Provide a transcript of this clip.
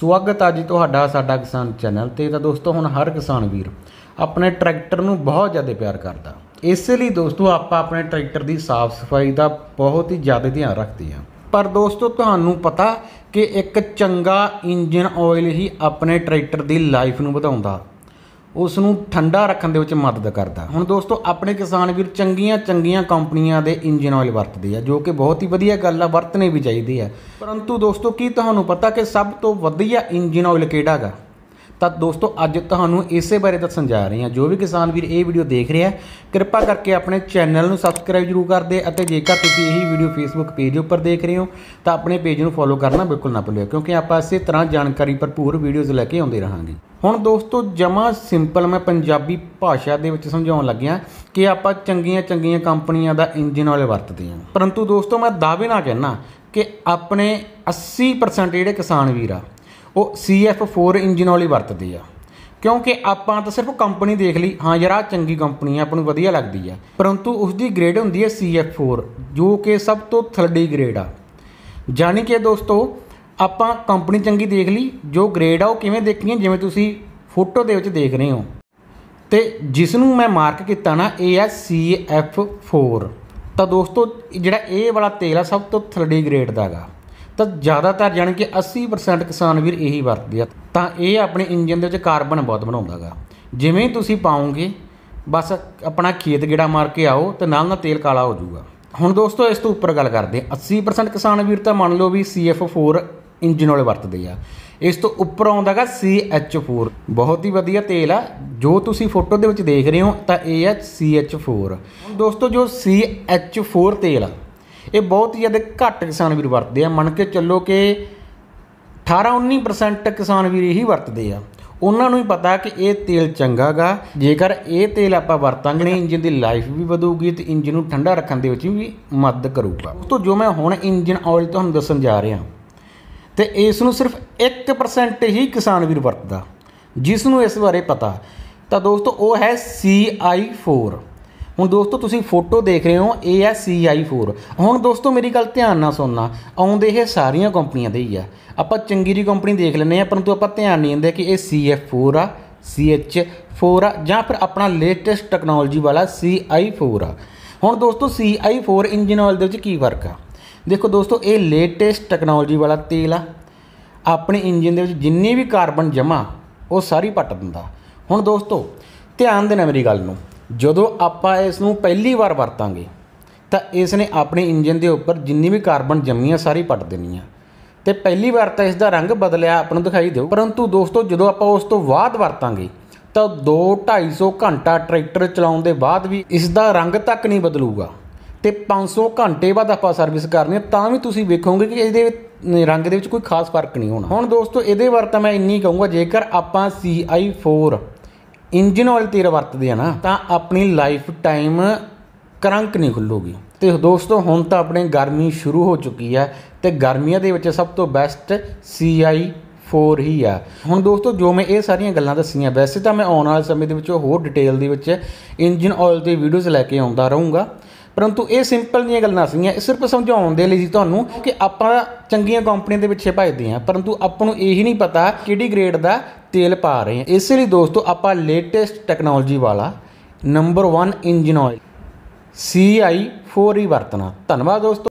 स्वागत है जी तुहाडा साडा किसान चैनल ते। तो दोस्तों हुण हर किसान वीर अपने ट्रैक्टर नूं बहुत ज़्यादा प्यार करता, इसलिए दोस्तों आप अपने ट्रैक्टर की साफ सफाई का बहुत ही ज़्यादा ध्यान रखते हैं। पर दोस्तों तुहानूं पता कि एक चंगा इंजन ऑयल ही अपने ट्रैक्टर की लाइफ नूं वधाउंदा, उसनूं ठंडा रखण दे विच मदद करता। हुण दोस्तों अपने किसान वीर चंगियां चंगियां कंपनियां दे इंजन ऑयल वरतदे आ, जो कि बहुत ही वधिया गल आ, वरतने भी चाहिए है। परंतु दोस्तों की तुहानूं पता कि सब तो वधिया इंजन ऑयल किहड़ा गा? तो दोस्तों अज तुहानूं इसे बारे दस्सण जा रहे हैं। जो भी किसान वीर ये वीडियो देख रहे हैं कृपा करके अपने चैनल को सबसक्राइब जरूर कर दे, और जेकर तुसीं यही वीडियो फेसबुक पेज पर देख रहे हो तो अपने पेज को फॉलो करना बिल्कुल ना भुल्लिओ, क्योंकि आप इस तरह जानकारी भरपूर वीडियोज़ लैके आउंदे रहांगे। हुण दोस्तों जमा सिंपल मैं पंजाबी भाषा दे विच समझाउण लग्गिआ कि आप चंगियां चंगियां कंपनियां दा इंजन ऑयल वरतदे हां। परंतु दोस्तों मैं दावे नाल कहना कि अपने 80% जिहड़े किसान वीर आ वो CF4 इंजन ऑयल ही वरतदे आ, क्योंकि आपां तो सिर्फ कंपनी देख ली, हाँ यार आ चंगी कंपनी है, आपनूं वधिया लगदी है, परंतु उसकी ग्रेड हुंदी है CF4 जो कि सब तो थल्ली ग्रेड आ। जानी कि दोस्तों आपां कंपनी चंगी देख ली, जो ग्रेड आ वो किवें देखनी, जिवें तुसीं फोटो दे विच देख रहे हो। तो जिसनूं मैं मार्क किया ना ये है CF4। तो दोस्तों जिहड़ा ये वाला तेल आ सब तो थल्ली ग्रेड दा गा। तो ज़्यादातर जानी कि 80% किसान वीर यही वरतदे आ। तो ये अपने इंजन के कार्बन बहुत बनाउंदा गा। जिवें ही तुसीं पाओगे बस अपना खेत गेड़ा मार के आओ तो नाल तेल काला हो जाऊगा। हुण दोस्तों इस तो उपर गल करते हैं 80% किसान वीर तो मान लो भी CF4 इंजन वाले वरतदे आ। इस तो उपर आउंदा गा CH4, बहुत ही वधिया तेल आ जो तुसीं फोटो दे विच देख रहे हो। तो ये है CH4। दोस्तों जो CH4 तेल आ ये बहुत ही ज़्यादा घट किसान वीर वरतदे आ। मन के चलो कि 18-19% किसान वीर यही वरतदे आ। उन्होंने ही पता कि ये तेल चंगा गा, जेकर ये तेल आप वरतांगे इंजन की लाइफ भी वधूगी तो इंजन को ठंडा रखने के विच भी मदद करूगा। तो जो मैं हुण इंजन ऑयल तुहानूं दस्सण जा रहा तो इसनूं सिर्फ 1% ही किसान वीर वरतदा जिसनूं इस बारे पता। तो दोस्तों वो है CI4। हुण दोस्तों तुसीं फोटो देख रहे हो ये है CI4। हुण दोस्तों मेरी गल ध्यान नाल सुनना, आउंदे ये सारियां कंपनियां दे ही आ। आपां चंगी जी कंपनी देख लैंदे आ, परंतु आपां ध्यान नहीं दिंदे कि ये CF4 आ, CH4 आ, जां फिर अपना लेटेस्ट टैक्नोलॉजी वाला CI4 आ। हुण दोस्तों CI4 इंजन ऑयल दे विच की फर्क आ? देखो दोस्तों ये लेटेस्ट टैक्नोलॉजी वाला तेल आ, अपने इंजन दे विच जिन्नी भी कार्बन जमा वो सारी पट दिंदा। हुण दोस्तों ध्यान देना मेरी गल नूं, जदों आपां इसनूं पहली बार वरतांगे तो इसने अपने इंजन के उपर जिन्नी भी कार्बन जमी सारी पट देनी है। तो पहली बार तो इसका रंग बदलिया आपनूं दिखाई दे, परंतु दोस्तों जदों आपां उस तो बाद वरतांगे तो 200-250 घंटा ट्रैक्टर चलाउण दे बाद भी इसका रंग तक नहीं बदलूगा। तो 500 घंटे बाद आपां सर्विस करनी तां भी तुसीं वेखोगे कि इहदे रंग दे विच कोई खास फर्क नहीं होना। हुण दोस्तों इहदे बारे तां मैं इन्नी कहूँगा, जेकर आपां CI4 इंजन ऑयल तेल वरतदे आ ना तो अपनी लाइफ टाइम करंक नहीं खुल्लूगी। तो दोस्तों हुण तो अपने गर्मी शुरू हो चुकी है तो गर्मियों के विच सब तो बेस्ट CI4 ही आ। हुण दोस्तों जो मैं ये सारियां गल्लां दस्सियां, वैसे तो मैं आने वाले समय के होर डिटेल दे विच इंजन ऑयल की वीडियोज़ लैके आउंदा रहूँगा, परंतु ये सिंपल जी गल्लां सीगियां, सिर्फ समझाउण दे लई सी तुहानूं कि आपां चंगियां कंपनियां दे पिछे भजदे हां, परंतु आपां नूं यही नहीं पता किहड़ी ग्रेड दा तेल पा रहे हैं। इसलिए दोस्तों आपां लेटेस्ट टैक्नोलॉजी वाला नंबर 1 इंजन ऑयल CI4 ही वरतना। धन्नवाद दोस्तों।